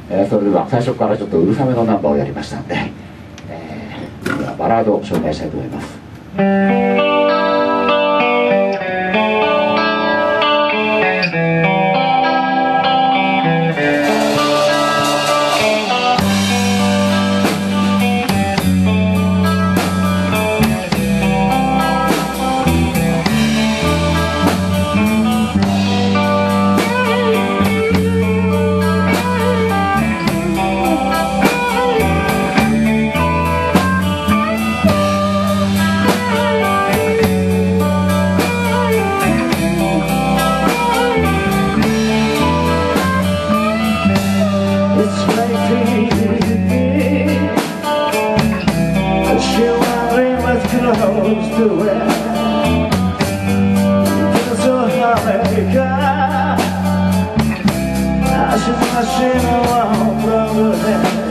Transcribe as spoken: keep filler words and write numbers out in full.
えー、それでは最初からちょっとうるさめのナンバーをやりましたんで、えー、ではバラードを紹介したいと思います。 足の足の輪をプログレ